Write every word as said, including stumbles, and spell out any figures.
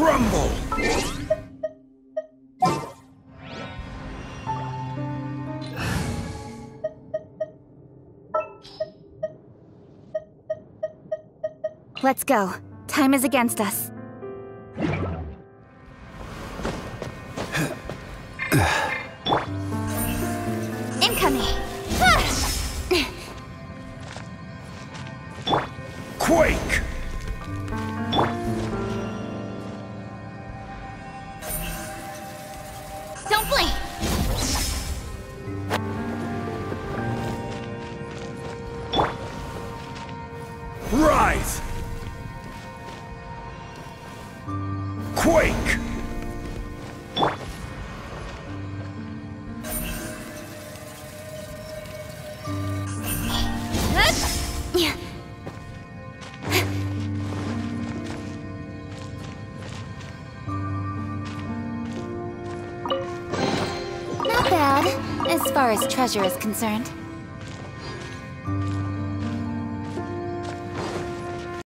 crumble! Let's go. Time is against us. Incoming! Quake! Don't blink! Rise! Quake! Not bad, as far as treasure is concerned.